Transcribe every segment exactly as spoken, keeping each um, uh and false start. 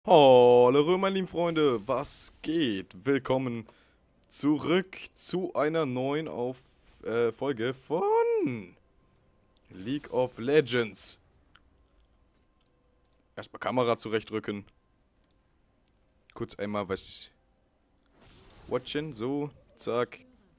Hallo meine lieben Freunde, was geht? Willkommen zurück zu einer neuen auf, äh, Folge von League of Legends. Erstmal Kamera zurechtrücken. Kurz einmal was watchen, so, zack.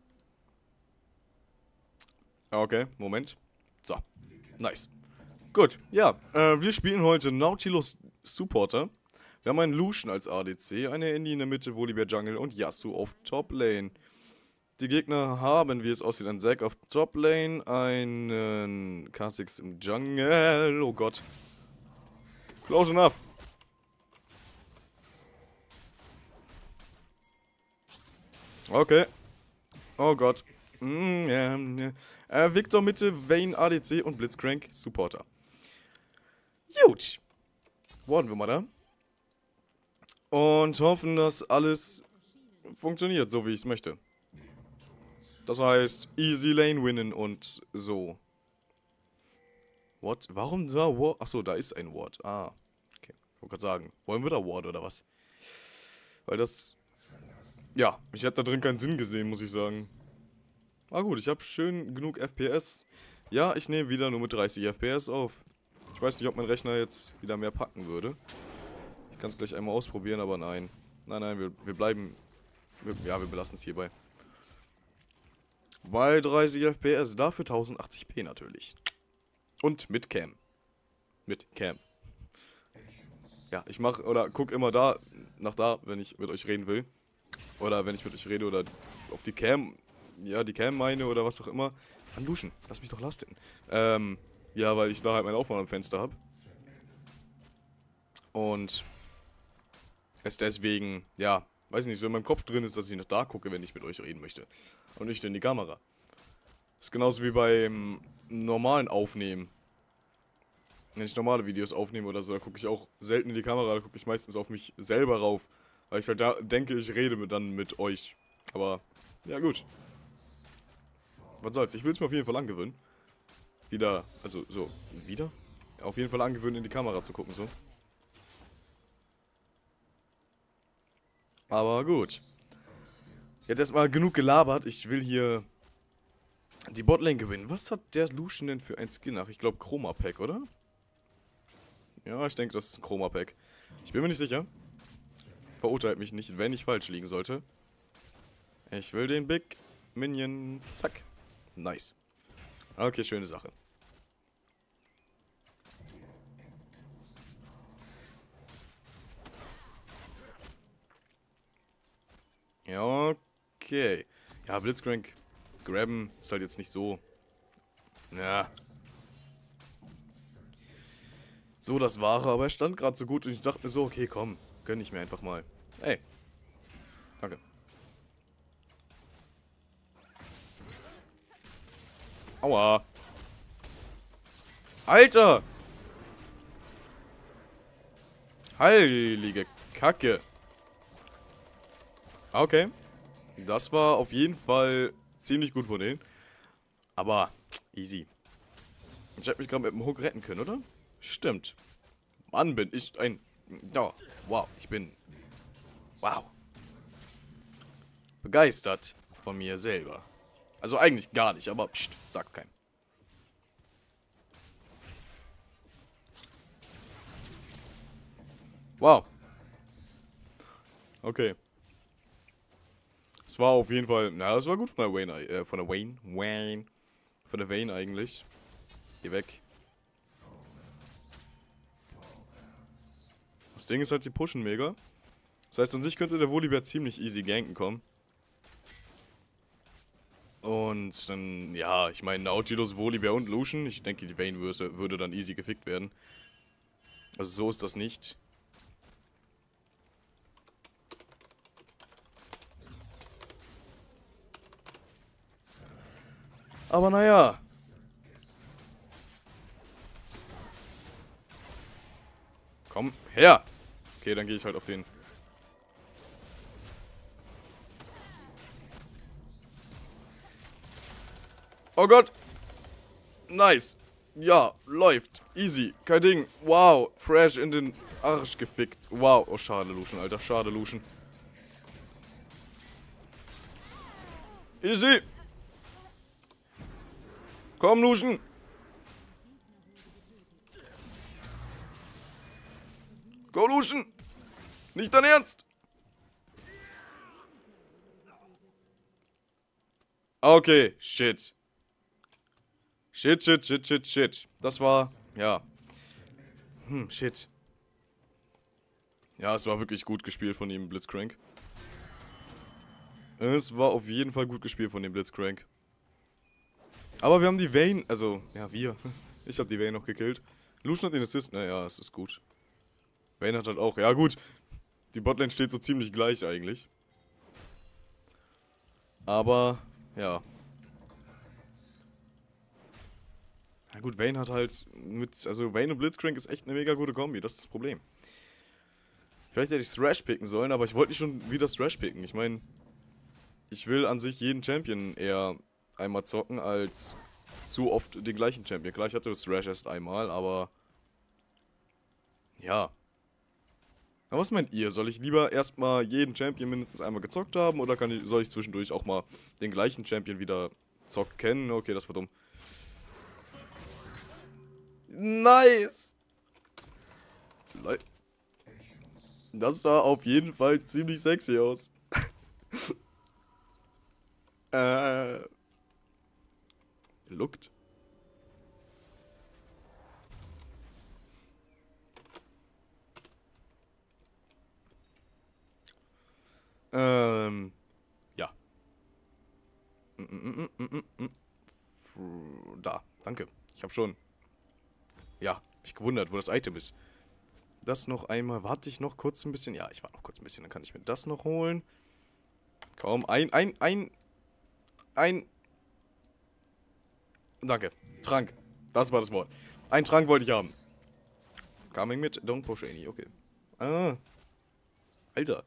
Okay, Moment. So, nice. Gut, ja, äh, wir spielen heute Nautilus Supporter. Wir haben einen Lucian als A D C, eine Annie in der Mitte, Volibear Jungle und Yasuo auf Top Lane. Die Gegner haben, wie es aussieht, einen Zac auf Top Lane, einen K sechs im Jungle. Oh Gott. Close enough. Okay. Oh Gott. Mm, yeah, yeah. Äh, Victor Mitte, Vayne A D C und Blitzcrank Supporter. Gut. Warten wir mal da. Und hoffen, dass alles funktioniert, so wie ich es möchte. Das heißt, easy Lane winnen und so. What? Warum da Ward? Achso, da ist ein Ward. Ah, okay. Ich wollte gerade sagen, wollen wir da Ward oder was? Weil das... Ja, ich hätte da drin keinen Sinn gesehen, muss ich sagen. Ah gut, ich habe schön genug F P S. Ja, ich nehme wieder nur mit dreißig F P S auf. Ich weiß nicht, ob mein Rechner jetzt wieder mehr packen würde. Ich kann es gleich einmal ausprobieren, aber nein. Nein, nein, wir, wir bleiben... Wir, ja, wir belassen es hierbei. Bei dreißig F P S, dafür tausendachtzig p natürlich. Und mit Cam. Mit Cam. Ja, ich mache oder guck immer da, nach da, wenn ich mit euch reden will. Oder wenn ich mit euch rede oder auf die Cam, ja, die Cam meine oder was auch immer. Mann, Lucian, lass mich doch lasten. Ähm, ja, weil ich da halt mein Aufnahmefenster habe. Und es deswegen, ja, weiß nicht, so in meinem Kopf drin ist, dass ich nach da gucke, wenn ich mit euch reden möchte. Und nicht in die Kamera. Ist genauso wie beim normalen Aufnehmen. Wenn ich normale Videos aufnehme oder so, da gucke ich auch selten in die Kamera, da gucke ich meistens auf mich selber rauf. Weil ich halt da denke, ich rede mit, dann mit euch. Aber, ja gut. Was soll's, ich will es mir auf jeden Fall angewöhnen. Wieder, also so, wieder? Auf jeden Fall angewöhnen, in die Kamera zu gucken, so. Aber gut. Jetzt erstmal genug gelabert. Ich will hier die Botlane gewinnen. Was hat der Lucian denn für ein Skin? Ach, ich glaube Chroma Pack, oder? Ja, ich denke, das ist ein Chroma Pack. Ich bin mir nicht sicher. Verurteilt mich nicht, wenn ich falsch liegen sollte. Ich will den Big Minion. Zack. Nice. Okay, schöne Sache. Ja, okay. Ja, Blitzcrank grabben ist halt jetzt nicht so... Ja. So das Wahre, aber er stand gerade so gut und ich dachte mir so, okay, komm, gönn ich mir einfach mal. Ey. Danke. Aua. Alter! Heilige Kacke. Okay. Das war auf jeden Fall ziemlich gut von denen. Aber easy. Ich hätte mich gerade mit dem Hook retten können, oder? Stimmt. Mann, bin ich ein... Ja, wow, ich bin... Wow. Begeistert von mir selber. Also eigentlich gar nicht, aber pst, sag keinem. Wow. Okay. Es war auf jeden Fall... Na, das war gut von der Wayne... Äh, von der Wayne... Wayne... Von der Vayne eigentlich. Geh weg. Das Ding ist halt, sie pushen mega. Das heißt, an sich könnte der Volibear ziemlich easy ganken kommen. Und dann, ja, ich meine, Nautilus, Volibear und Lucian. Ich denke, die Vayne würde, würde dann easy gefickt werden. Also so ist das nicht. Aber naja. Komm her. Okay, dann gehe ich halt auf den. Oh Gott. Nice. Ja, läuft. Easy. Kein Ding. Wow. Fresh in den Arsch gefickt. Wow. Oh, schade, Lucian, Alter. Schade, Lucian. Easy. Komm, Lucian. Go, Lucian. Nicht dein Ernst. Okay, shit. Shit, shit, shit, shit, shit. Das war, ja. Hm, shit. Ja, es war wirklich gut gespielt von ihm, Blitzcrank. Es war auf jeden Fall gut gespielt von dem Blitzcrank. Aber wir haben die Vayne, also, ja, wir. Ich habe die Vayne noch gekillt. Lucian hat den Assist, naja, es ist gut. Vayne hat halt auch, ja gut. Die Botlane steht so ziemlich gleich eigentlich. Aber, ja. Na gut, Vayne hat halt mit, also Vayne und Blitzcrank ist echt eine mega gute Kombi, das ist das Problem. Vielleicht hätte ich Thrash picken sollen, aber ich wollte nicht schon wieder Thrash picken. Ich meine, ich will an sich jeden Champion eher einmal zocken, als zu oft den gleichen Champion. Klar, ich hatte Thrash erst einmal, aber ja. Aber was meint ihr? Soll ich lieber erstmal jeden Champion mindestens einmal gezockt haben, oder kann ich, soll ich zwischendurch auch mal den gleichen Champion wieder zockt kennen? Okay, das war dumm. Nice! Das sah auf jeden Fall ziemlich sexy aus. äh. Looked. Ähm. Ja. Da, danke. Ich hab schon. Ja, mich gewundert, wo das Item ist. Das noch einmal. Warte ich noch kurz ein bisschen? Ja, ich warte noch kurz ein bisschen. Dann kann ich mir das noch holen. Kaum. Ein, ein, ein. Ein. Danke. Trank. Das war das Wort. Ein Trank wollte ich haben. Coming mit. Don't push any. Okay. Ah. Alter.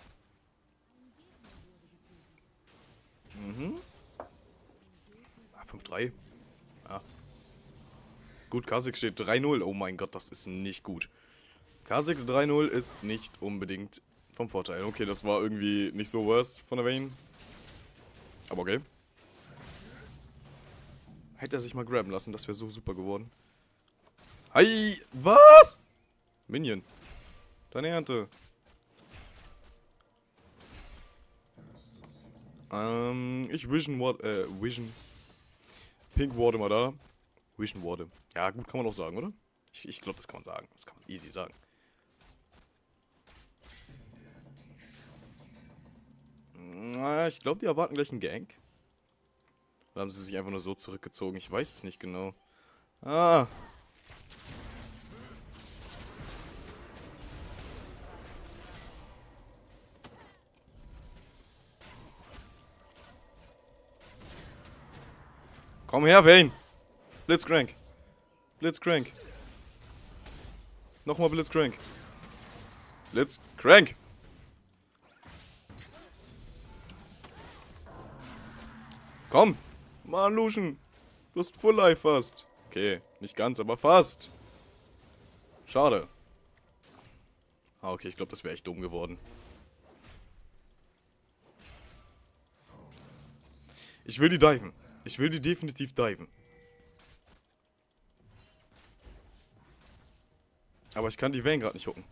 Mhm. Ah, fünf drei. Ja. Gut, Kha'Zix steht drei null. Oh mein Gott, das ist nicht gut. Kha'Zix drei null ist nicht unbedingt vom Vorteil. Okay, das war irgendwie nicht so worst von der Vayne. Aber okay. Hätte er sich mal grabben lassen, das wäre so super geworden. Hi! Was? Minion. Deine Ernte. Ähm, ich Vision Ward, äh, Vision. Pink Ward immer da. Vision Ward. Ja, gut, kann man auch sagen, oder? Ich, ich glaube, das kann man sagen. Das kann man easy sagen. Na, ich glaube, die erwarten gleich einen Gank. Oder haben sie sich einfach nur so zurückgezogen? Ich weiß es nicht genau. Ah. Komm her, Vayne. Blitzcrank. Blitzcrank. Nochmal Blitzcrank. Blitzcrank. Komm. Mann, Lucian. Du hast Full Life fast. Okay, nicht ganz, aber fast. Schade. Ah, okay, ich glaube, das wäre echt dumm geworden. Ich will die diven. Ich will die definitiv diven. Aber ich kann die Vayne gerade nicht hucken.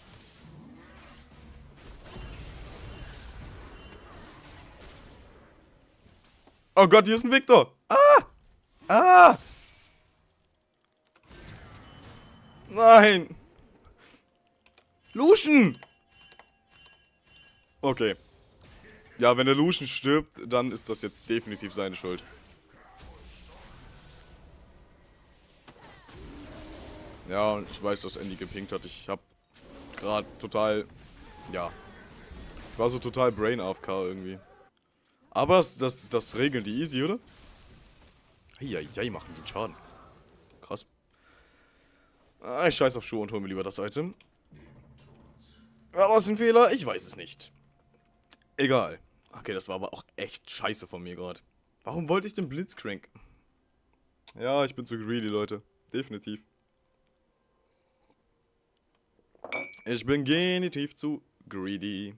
Oh Gott, hier ist ein Victor. Ah! Ah! Nein! Lucian! Okay. Ja, wenn der Lucian stirbt, dann ist das jetzt definitiv seine Schuld. Ja, und ich weiß, dass Andy gepinkt hat. Ich hab gerade total... Ja. Ich war so total Brain A F K irgendwie. Aber das, das, das regeln die easy, oder? Eieiei, machen die Schaden. Krass. Ah, ich scheiß auf Schuhe und hol mir lieber das Item. War das ein Fehler? Ich weiß es nicht. Egal. Okay, das war aber auch echt scheiße von mir gerade. Warum wollte ich den Blitzcrank? Ja, ich bin zu greedy, Leute. Definitiv. Ich bin genitiv zu greedy.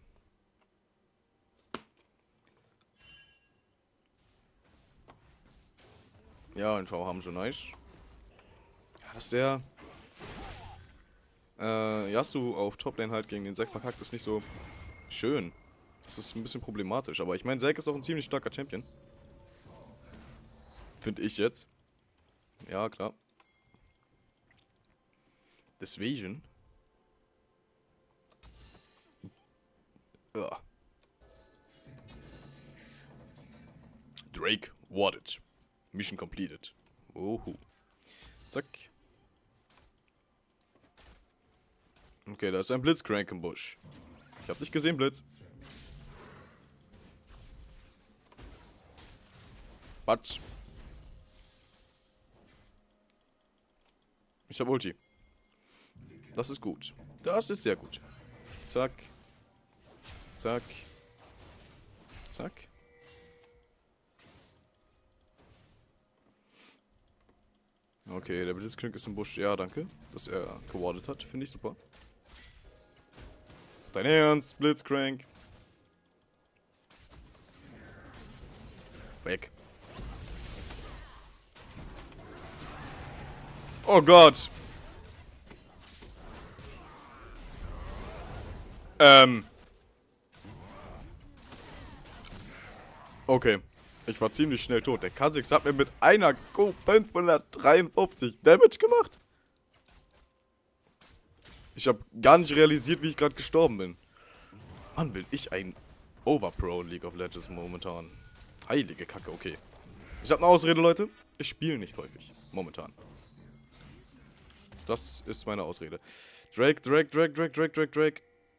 Ja, und schau, haben schon nice. Ja, dass der äh, Yasuo auf Toplane halt gegen den Zack verkackt, ist nicht so schön. Das ist ein bisschen problematisch. Aber ich meine, Zack ist auch ein ziemlich starker Champion. Finde ich jetzt. Ja, klar. Deswegen. Ja. Drake warded. Mission completed. Oho. Zack. Okay, da ist ein Blitzcrank im Busch. Ich hab dich gesehen, Blitz. Batsch. Ich hab Ulti. Das ist gut. Das ist sehr gut. Zack. Zack. Zack. Okay, der Blitzcrank ist im Busch. Ja, danke, dass er gewardet hat. Finde ich super. Dein Ernst, Blitzcrank. Weg. Oh Gott. Ähm. Okay. Ich war ziemlich schnell tot. Der Kha'Zix hat mir mit einer Q fünfhundertdreiundfünfzig Damage gemacht. Ich habe gar nicht realisiert, wie ich gerade gestorben bin. Mann, bin ich ein Overpro in League of Legends momentan. Heilige Kacke, okay. Ich habe eine Ausrede, Leute. Ich spiele nicht häufig. Momentan. Das ist meine Ausrede. Drake, Drake, Drake, Drake, Drake, Drake, Drake.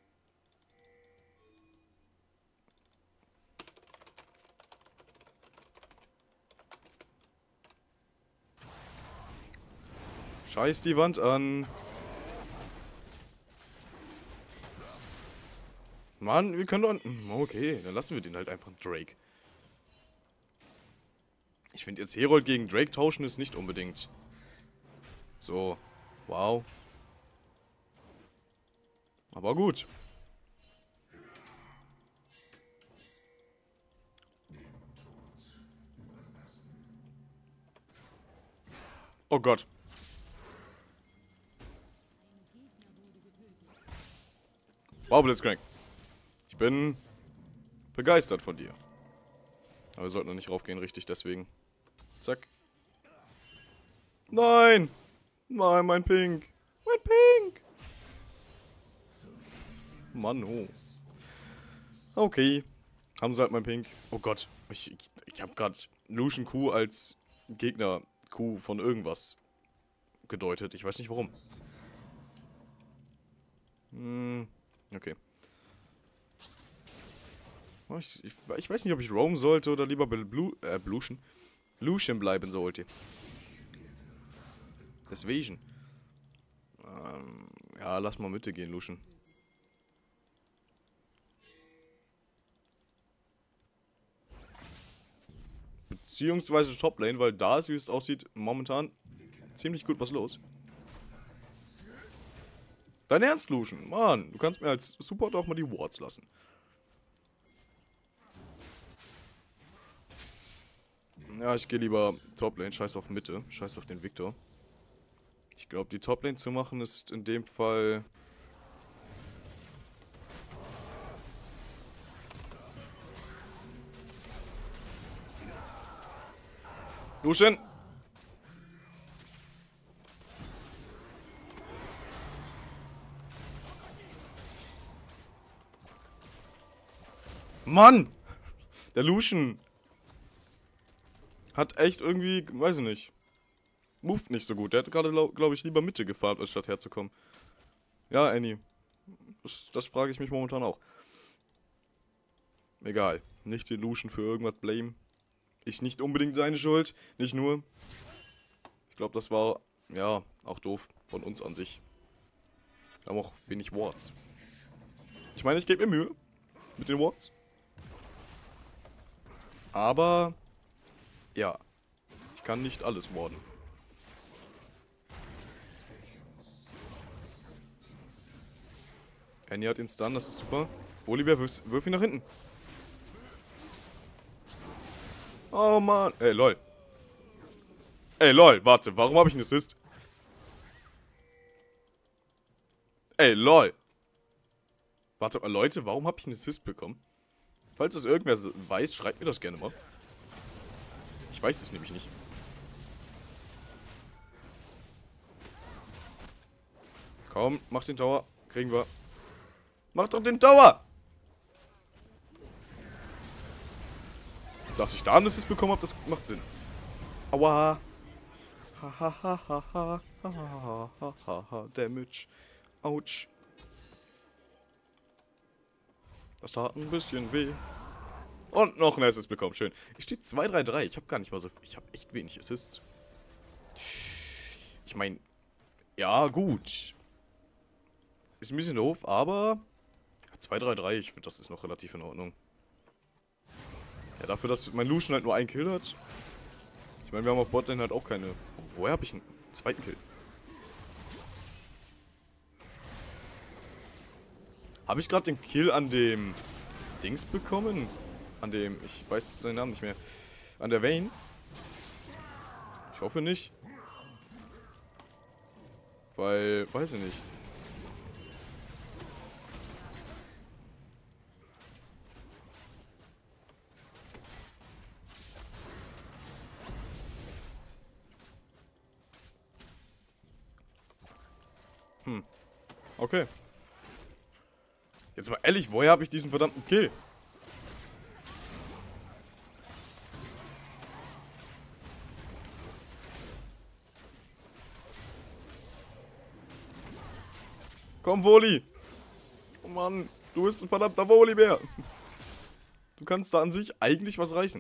Scheiß die Wand an. Mann, wir können doch... Okay, dann lassen wir den halt einfach Drake. Ich finde jetzt Herold gegen Drake tauschen ist nicht unbedingt... So, wow. Aber gut. Oh Gott. Wow, Blitzcrank. Ich bin begeistert von dir. Aber wir sollten noch nicht raufgehen, richtig, deswegen. Zack. Nein! Nein, mein Pink. Mein Pink! Mann, oh. Okay. Haben sie halt mein Pink. Oh Gott. Ich, ich, ich habe gerade Lucian Q als Gegner Q von irgendwas gedeutet. Ich weiß nicht warum. Hm, okay. Ich, ich, ich weiß nicht, ob ich roam sollte oder lieber bei Blue, äh, Lucian. Lucian bleiben sollte. Deswegen. Ähm, ja, lass mal Mitte gehen, Lucian. Beziehungsweise Toplane, weil da ist, wie es aussieht, momentan ziemlich gut was los. Dein Ernst, Lucian? Mann, du kannst mir als Support auch mal die Wards lassen. Ja, ich gehe lieber Toplane, scheiß auf Mitte, scheiß auf den Victor. Ich glaube, die Toplane zu machen ist in dem Fall... Lucian! Mann! Der Lucian hat echt irgendwie, weiß ich nicht, moved nicht so gut. Der hat gerade, glaube glaub ich, lieber Mitte gefarmt, als statt herzukommen. Ja, Annie. Das, das frage ich mich momentan auch. Egal. Nicht den Lucian für irgendwas blame. Ist nicht unbedingt seine Schuld. Nicht nur. Ich glaube, das war, ja, auch doof von uns an sich. Wir haben auch wenig Wards. Ich meine, ich gebe mir Mühe mit den Wards. Aber, ja, ich kann nicht alles warden. Penny hat ihn stun, das ist super. Volibear, wirf, wirf ihn nach hinten. Oh Mann. Ey, lol. Ey, lol, warte, warum habe ich einen Assist? Ey, lol. Warte mal, Leute, warum habe ich einen Assist bekommen? Falls es irgendwer weiß, schreibt mir das gerne mal. Ich weiß es nämlich nicht. Komm, mach den Tower. Kriegen wir. Mach doch den Tower! Dass ich da einen Assist bekommen habe, das macht Sinn. Aua. Hahaha. Hahaha. Damage. Autsch. Das tat ein bisschen weh. Und noch ein Assist bekommen. Schön. Ich stehe zwei drei drei. Ich habe gar nicht mal so... Ich habe echt wenig Assists. Ich meine... Ja, gut. Ist ein bisschen doof, aber... zwei drei drei, ich finde, das ist noch relativ in Ordnung. Ja, dafür, dass mein Lucian halt nur einen Kill hat. Ich meine, wir haben auf Botlane halt auch keine... Woher habe ich einen zweiten Kill? Habe ich gerade den Kill an dem Dings bekommen? An dem... Ich weiß seinen Namen nicht mehr. An der Vayne? Ich hoffe nicht. Weil... Weiß ich nicht. Hm. Okay. Jetzt mal ehrlich, woher habe ich diesen verdammten Kill? Komm, Voli! Oh Mann, du bist ein verdammter Volibear! Du kannst da an sich eigentlich was reißen.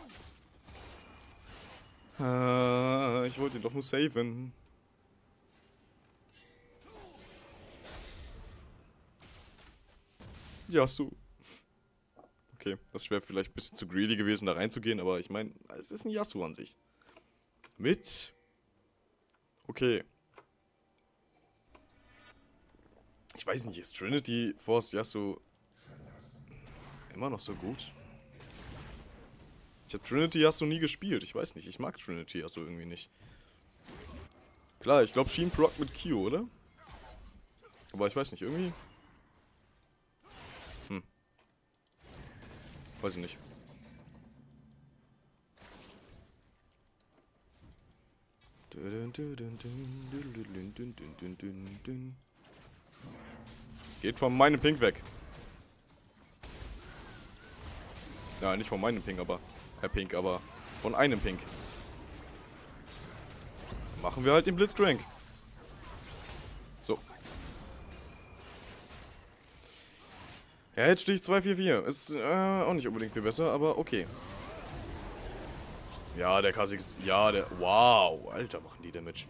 Äh, ich wollte ihn doch nur saven. Yasuo. Okay, das wäre vielleicht ein bisschen zu greedy gewesen, da reinzugehen, aber ich meine, es ist ein Yasuo an sich. Mit... Okay. Ich weiß nicht, ist Trinity Force Yasuo immer noch so gut? Ich habe Trinity Yasuo nie gespielt, ich weiß nicht, ich mag Trinity Yasuo irgendwie nicht. Klar, ich glaube Sheen proc mit Q, oder? Aber ich weiß nicht, irgendwie... Hm. Weiß ich nicht. Geht von meinem Ping weg. Ja, nicht von meinem Ping, aber... Herr Pink, aber von einem Pink. Machen wir halt den Blitzcrank. So. Ja, jetzt stehe ich zwei vier vier. Ist äh, auch nicht unbedingt viel besser, aber okay. Ja, der K sechs... Ja, der... Wow, Alter, machen die Damage.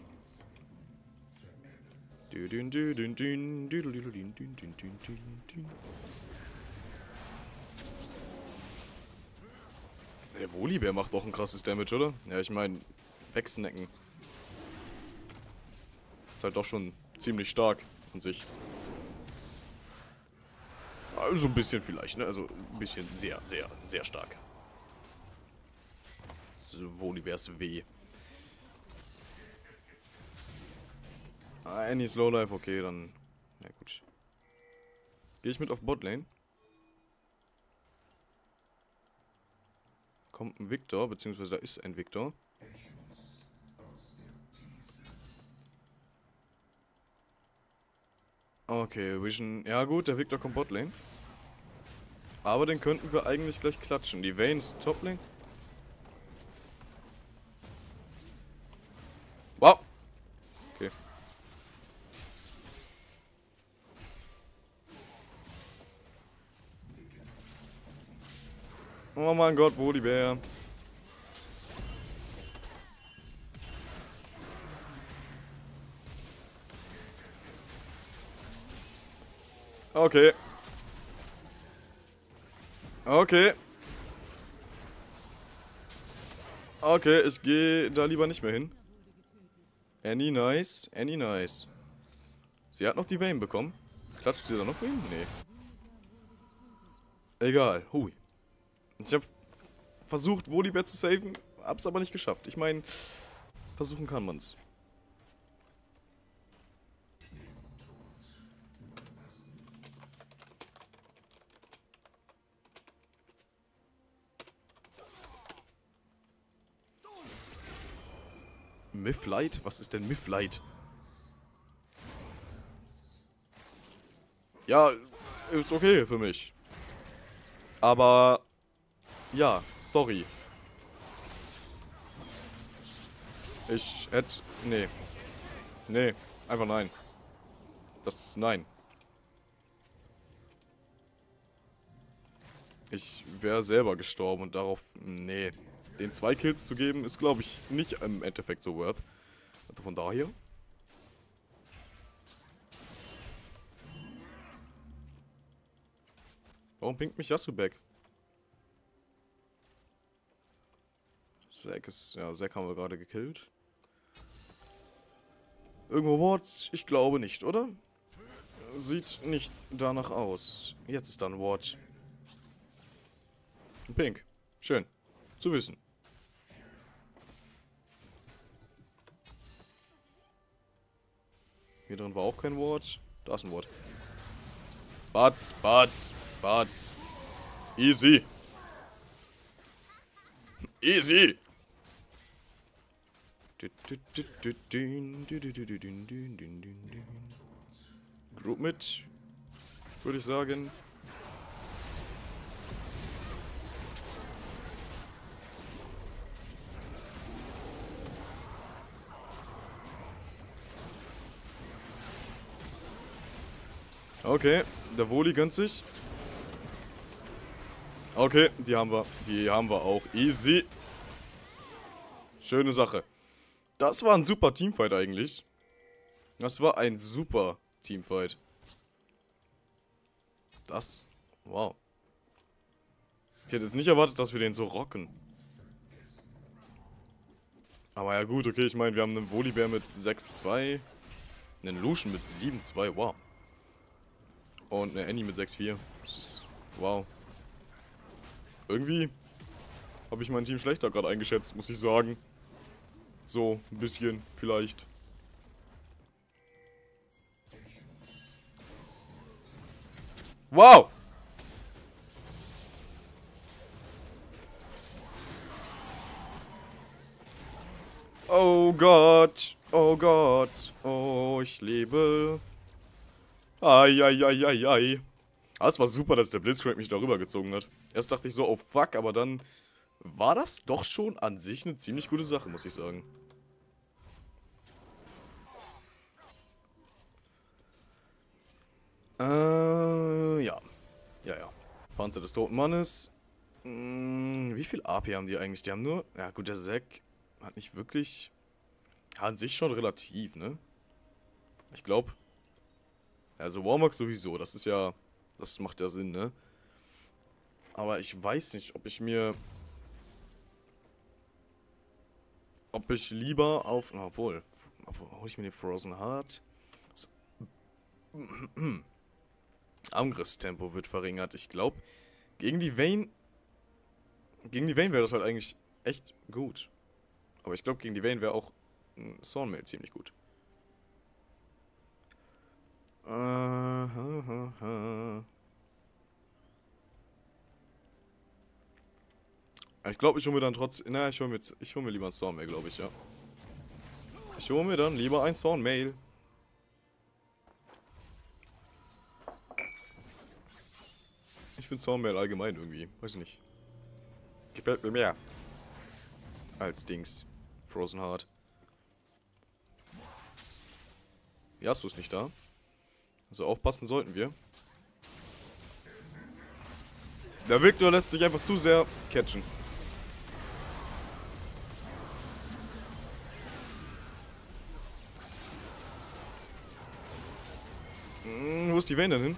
Der Volibear macht doch ein krasses Damage, oder? Ja, ich meine, wegsnacken. Ist halt doch schon ziemlich stark an sich. Also ein bisschen vielleicht, ne? Also ein bisschen sehr, sehr, sehr stark. Volibears W. Any Slowlife, okay, dann... Na gut. Gehe ich mit auf Botlane. Kommt ein Victor, beziehungsweise da ist ein Victor. Okay, Vision... Ja gut, der Victor kommt Botlane. Aber den könnten wir eigentlich gleich klatschen. Die Vayne ist Toplane. Wow! Okay. Oh mein Gott, Volibear. Okay. Okay. Okay, ich gehe da lieber nicht mehr hin. Annie nice, Annie nice. Sie hat noch die Vayne bekommen. Klatscht sie da noch wen? Nee. Egal. Hui. Ich habe versucht, Volibear zu saven, hab's aber nicht geschafft. Ich meine, versuchen kann man's. Mythlight? Was ist denn Mythlight? Ja, ist okay für mich. Aber, ja, sorry. Ich hätte, nee. Nee, einfach nein. Das, nein. Ich wäre selber gestorben und darauf, nee. Den zwei Kills zu geben, ist, glaube ich, nicht im Endeffekt so worth. Also von daher. Warum pinkt mich Yasuo back? Zack ist, ja, Zack haben wir gerade gekillt. Irgendwo Ward? Ich glaube nicht, oder? Sieht nicht danach aus. Jetzt ist dann Ward. Pink. Schön. Zu wissen. Hier drin war auch kein Ward. Da ist ein Ward. Batz, Batz, Batz. Easy. Easy. Group mit, würde ich sagen. Okay, der Voli gönnt sich. Okay, die haben wir. Die haben wir auch. Easy. Schöne Sache. Das war ein super Teamfight eigentlich. Das war ein super Teamfight. Das. Wow. Ich hätte jetzt nicht erwartet, dass wir den so rocken. Aber ja gut, okay, ich meine, wir haben einen Volibear mit sechs zwei. Einen Lucian mit sieben zwei, wow. Und eine Annie mit sechs vier. Das ist. Wow. Irgendwie habe ich mein Team schlechter gerade eingeschätzt, muss ich sagen. So, ein bisschen, vielleicht. Wow! Oh Gott, oh Gott, oh, ich lebe. Ai, ai, ai, ai, ai. Ah, es war super, dass der Blitzcrank mich darüber gezogen hat. Erst dachte ich so, oh fuck, aber dann war das doch schon an sich eine ziemlich gute Sache, muss ich sagen. Äh, ja. Ja, ja. Panzer des toten Mannes. Hm, wie viel A P haben die eigentlich? Die haben nur... Ja gut, der Zack hat nicht wirklich... An sich schon relativ, ne? Ich glaube... Also Warmog sowieso, das ist ja... Das macht ja Sinn, ne? Aber ich weiß nicht, ob ich mir... Ob ich lieber auf... Obwohl... Obwohl, hol ich mir den Frozen Heart? Das Angriffstempo wird verringert. Ich glaube, gegen die Vayne... Gegen die Vayne wäre das halt eigentlich echt gut. Aber ich glaube, gegen die Vayne wäre auch ein Thornmail ziemlich gut. Uh, ha, ha, ha. Ich glaube, ich hole mir dann trotzdem... Na, ich hole mir, ich hol mir lieber ein Thornmail, glaube ich, ja. Ich hole mir dann lieber ein Thornmail. Ich finde Thornmail allgemein irgendwie, weiß ich nicht. Gefällt mir mehr. Als Dings. Frozen Heart. Yasuo ist nicht da. Also aufpassen sollten wir. Der Victor lässt sich einfach zu sehr catchen. Hm, wo ist die Vayne denn hin?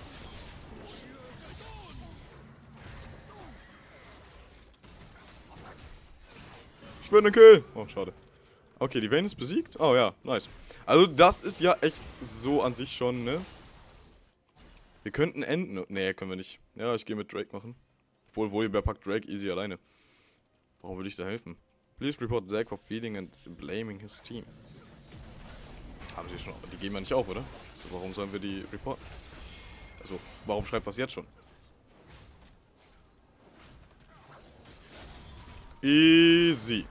Ich will einen Kill. Oh, schade. Okay, die Vayne ist besiegt. Oh ja, nice. Also das ist ja echt so an sich schon, ne? Wir könnten enden. Nee, können wir nicht. Ja, ich gehe mit Drake machen. Obwohl, Volibear packt Drake easy alleine. Warum will ich da helfen? Please report Zack for feeding and blaming his team. Haben sie schon. Die geben ja nicht auf, oder? Also warum sollen wir die reporten? Also, warum schreibt das jetzt schon? Easy.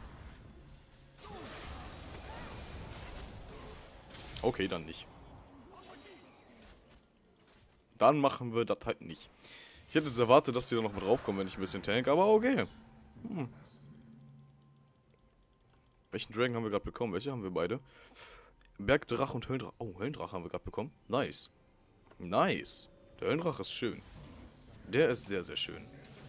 Okay, dann nicht. Dann machen wir das halt nicht. Ich hätte jetzt erwartet, dass die da noch mit draufkommen, wenn ich ein bisschen tank, aber okay. Hm. Welchen Dragon haben wir gerade bekommen? Welche haben wir beide? Bergdrache und Höllendrache. Oh, Höllendrache haben wir gerade bekommen. Nice. Nice. Der Höllendrache ist schön. Der ist sehr, sehr schön.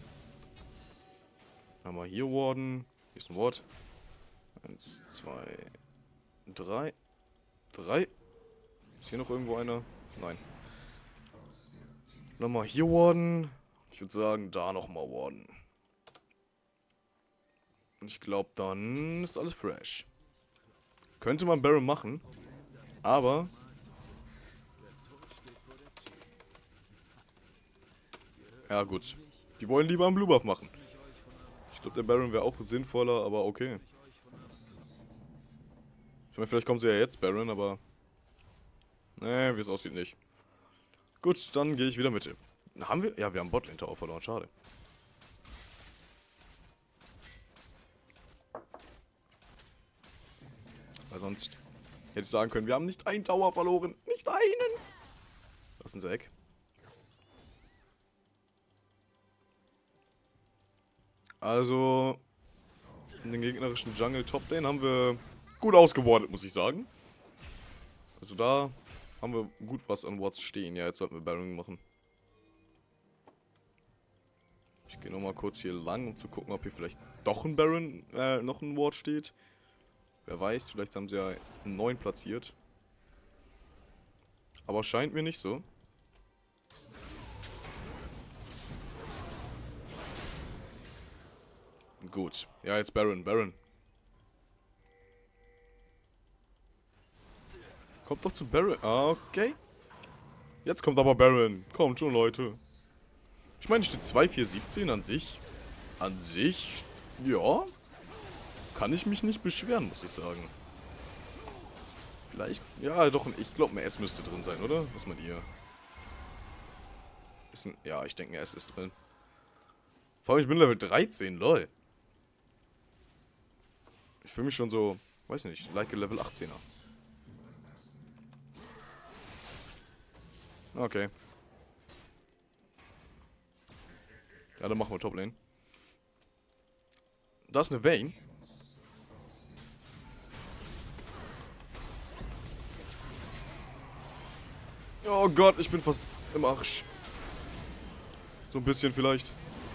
Haben wir hier Warden. Hier ist ein Ward. Eins, zwei, drei. Drei. Ist hier noch irgendwo einer? Nein. Nochmal hier Warden. Ich würde sagen, da nochmal Warden. Und ich glaube, dann ist alles fresh. Könnte man Baron machen. Aber... Ja gut. Die wollen lieber einen Blue Buff machen. Ich glaube, der Baron wäre auch sinnvoller, aber okay. Ich meine, vielleicht kommen sie ja jetzt, Baron, aber... Nee, wie es aussieht, nicht. Gut, dann gehe ich wieder Mitte. Haben wir? Ja, wir haben Botlane Tower verloren, schade. Weil sonst hätte ich sagen können, wir haben nicht einen Tower verloren. Nicht einen! Das ist ein Zack. Also, in den gegnerischen Jungle Top Lane haben wir gut ausgewartet, muss ich sagen. Also da haben wir gut was an Wards stehen. Ja, jetzt sollten wir Baron machen. Ich gehe nochmal kurz hier lang, um zu gucken, ob hier vielleicht doch ein Baron, äh, noch ein Ward steht. Wer weiß, vielleicht haben sie ja einen neuen platziert. Aber scheint mir nicht so. Gut. Ja, jetzt Baron, Baron. Kommt doch zu Baron. Ah, okay. Jetzt kommt aber Baron. Kommt schon, Leute. Ich meine, steht zwei vier siebzehn an sich. An sich, ja. Kann ich mich nicht beschweren, muss ich sagen. Vielleicht, ja doch, ich glaube ein S müsste drin sein, oder? Was meint ihr? Ist ein, ja, ich denke ein S ist drin. Vor allem, ich bin Level dreizehn, lol. Ich fühle mich schon so, weiß nicht, like a Level achtzehner. Okay. Ja, dann machen wir Toplane. Da ist eine Vayne. Oh Gott, ich bin fast im Arsch. So ein bisschen vielleicht.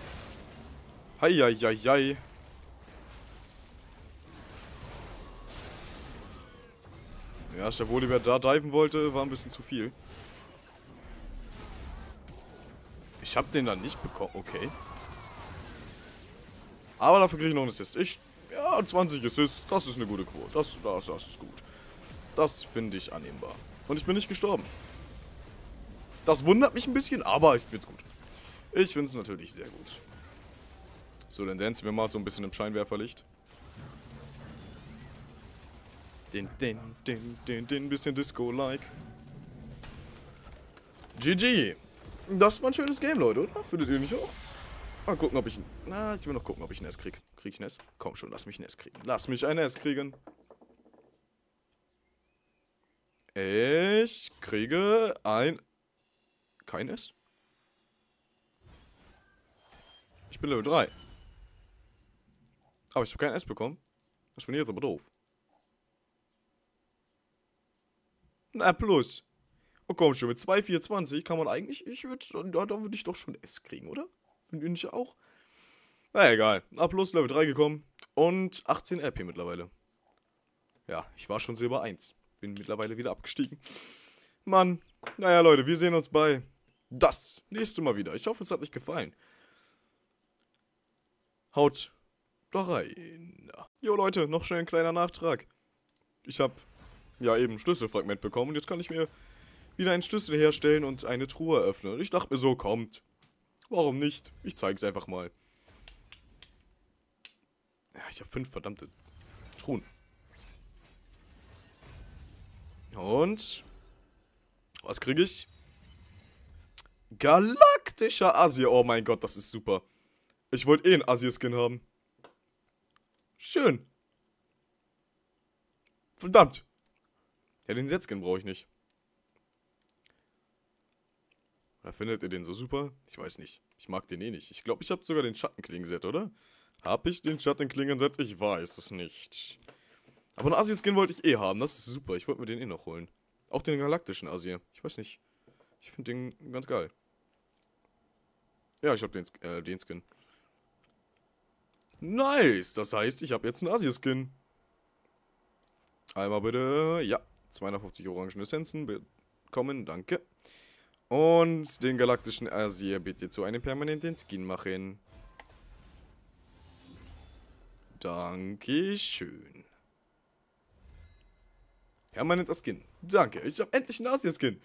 Heieiei. Ja, der Volibear da diven wollte, war ein bisschen zu viel. Ich hab den dann nicht bekommen, okay. Aber dafür kriege ich noch einen Assist. Ich, ja, zwanzig Assists, das ist eine gute Quote. Das, das, das ist gut. Das finde ich annehmbar. Und ich bin nicht gestorben. Das wundert mich ein bisschen, aber ich find's gut. Ich finde es natürlich sehr gut. So, dann dancen wir mal so ein bisschen im Scheinwerferlicht. Den, den, den, den, den, bisschen Disco-like. G G. Das war ein schönes Game, Leute, oder? Findet ihr nicht auch? Mal gucken, ob ich... Na, ich will noch gucken, ob ich ein S krieg. Krieg ich ein S? Komm schon, lass mich ein S kriegen. Lass mich ein S kriegen. Ich kriege ein... Kein S? Ich bin Level drei. Aber ich habe kein S bekommen. Das finde ich jetzt aber doof. Na, plus. Oh komm schon, mit zwei vierundzwanzig kann man eigentlich... Ich würde... Da, da würde ich doch schon S kriegen, oder? Finde ich auch? Na egal. A plus, Level drei gekommen. Und achtzehn R P mittlerweile. Ja, ich war schon Silber eins. Bin mittlerweile wieder abgestiegen. Mann. Naja, Leute, wir sehen uns bei das nächste Mal wieder. Ich hoffe, es hat euch gefallen. Haut da rein. Jo, Leute, noch schnell ein kleiner Nachtrag. Ich habe ja eben Schlüsselfragment bekommen und jetzt kann ich mir wieder einen Schlüssel herstellen und eine Truhe öffnen. Und ich dachte mir so, kommt. Warum nicht? Ich zeige es einfach mal. Ja, ich habe fünf verdammte Truhen. Und was kriege ich? Galaktischer Asi. Oh mein Gott, das ist super. Ich wollte eh einen Asi-Skin haben. Schön. Verdammt. Ja, den Set-Skin brauche ich nicht. Da findet ihr den so super? Ich weiß nicht. Ich mag den eh nicht. Ich glaube, ich habe sogar den Schattenklingen-Set, oder? Hab ich den Schattenklingen-Set? Ich weiß es nicht. Aber einen Asi-Skin wollte ich eh haben. Das ist super. Ich wollte mir den eh noch holen. Auch den galaktischen Asi. Ich weiß nicht. Ich finde den ganz geil. Ja, ich habe den, äh, den Skin. Nice. Das heißt, ich habe jetzt einen Asi-Skin. Einmal bitte. Ja. zweihundertfünfzig orangen Essenzen bekommen. Danke. Und den galaktischen Asi bitte zu einem permanenten Skin machen. Dankeschön. Permanenter Skin. Danke. Ich habe endlich einen Asi-Skin.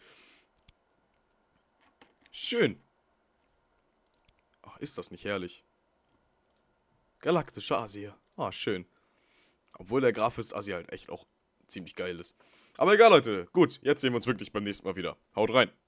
Schön. Ach, ist das nicht herrlich? Galaktischer Asi. Ah, schön. Obwohl der Graphist Asi halt echt auch ziemlich geil ist. Aber egal, Leute. Gut, jetzt sehen wir uns wirklich beim nächsten Mal wieder. Haut rein.